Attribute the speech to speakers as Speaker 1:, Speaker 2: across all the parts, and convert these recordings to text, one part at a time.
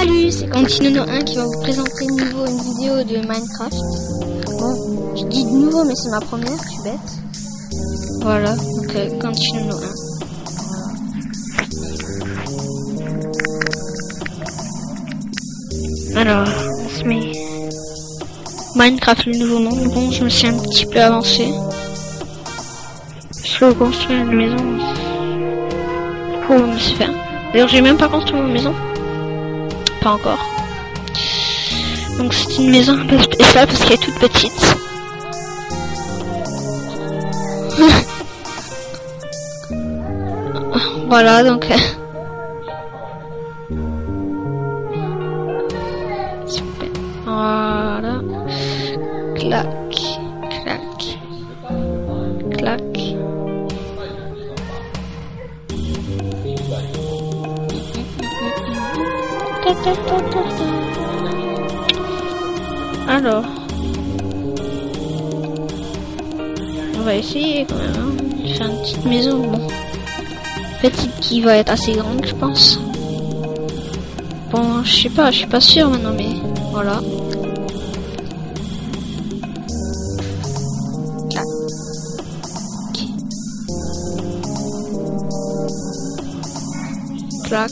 Speaker 1: Salut, c'est Cantinono1 qui va vous présenter une vidéo de Minecraft. Bon, je dis de nouveau, mais c'est ma première, je suis bête. Voilà, donc Cantinono1. Alors, on se met Minecraft, le nouveau monde. Bon, je me suis un petit peu avancé. Je veux construire une maison pour me faire. D'ailleurs, j'ai même pas construit ma maison. Pas encore. Donc c'est une maison un peu spéciale parce qu'elle est toute petite. Voilà, donc super. Voilà. Clac, clac, clac. Alors, on va essayer quand même hein, de faire une petite maison, bon, petite qui va être assez grande, je pense. Bon, je sais pas, je suis pas sûr maintenant, mais voilà. Clac. Clac.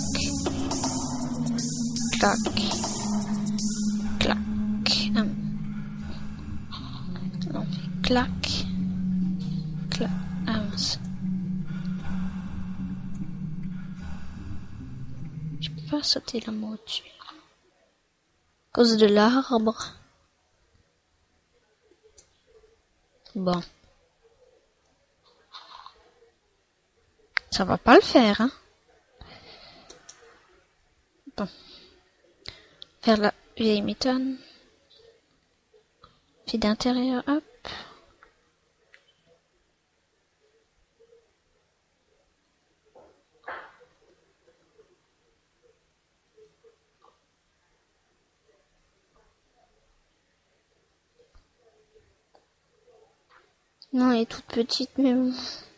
Speaker 1: Clac. Clac. Non, clac. Clac. Ah mince. Je peux pas sauter là moi au-dessus. À cause de l'arbre. Bon. Ça va pas le faire, hein. Bon. Faire la vieille méthode. Puis d'intérieur, hop. Non, elle est toute petite, mais bon.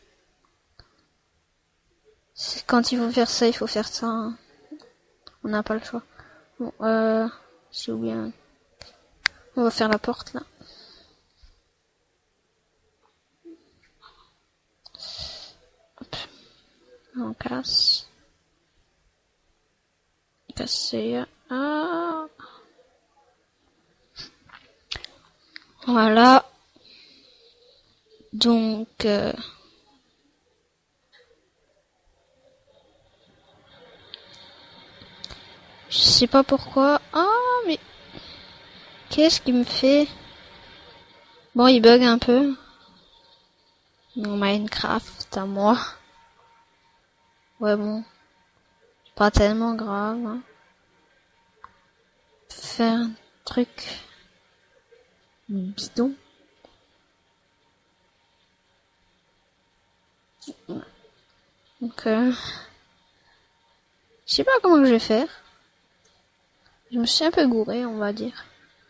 Speaker 1: Quand il faut faire ça, il faut faire ça. Hein. On n'a pas le choix. Bon, j'ai oublié. On va faire la porte, là. Hop. On casse. Casser. Ah. Voilà. Donc, je sais pas pourquoi. Ah, mais qu'est-ce qui me fait? Bon, il bug un peu. Mon Minecraft à moi. Ouais, bon. Pas tellement grave. Hein. Faire un truc bidon. Donc, je sais pas comment je vais faire. Je me suis un peu gouré, on va dire.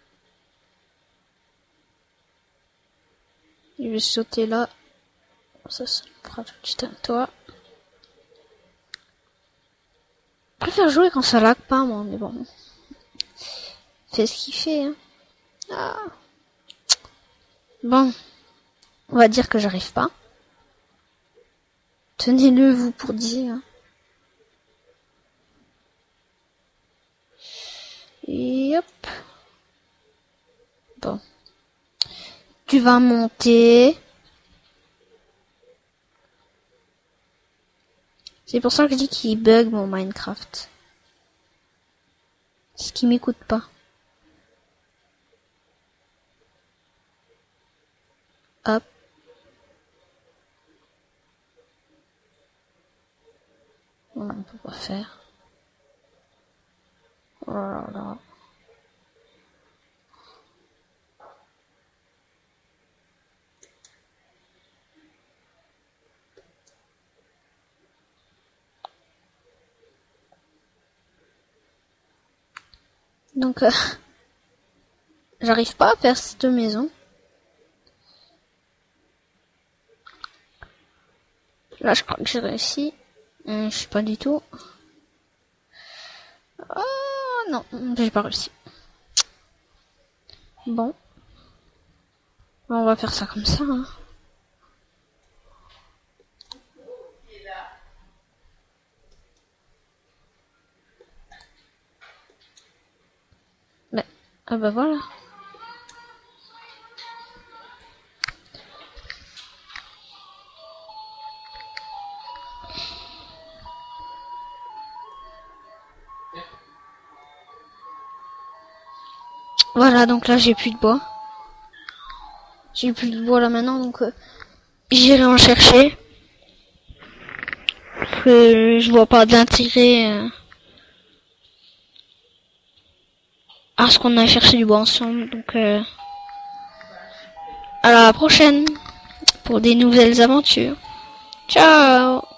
Speaker 1: Je vais sauter là. Ça fera tout de suite un toit. Je préfère jouer quand ça lag pas, moi, mais bon. Fait ce qu'il fait, hein. Ah. Bon. On va dire que j'arrive pas. Tenez-le, vous, pour dire. Hein. Et hop. Bon. Tu vas monter. C'est pour ça que je dis qu'il bug mon Minecraft. C'est qu'il m'écoute pas. Hop. On peut pas faire. Oh là là. Donc, j'arrive pas à faire cette maison. Là, je crois que j'ai réussi. Je sais pas du tout. Oh non, j'ai pas réussi. Bon. On va faire ça comme ça, hein. Ah bah voilà. Voilà, donc là j'ai plus de bois. J'ai plus de bois là maintenant, donc j'irai en chercher. Parce que je vois pas d'intérêt à ce qu'on a cherché du bois ensemble. Donc à la prochaine pour des nouvelles aventures. Ciao!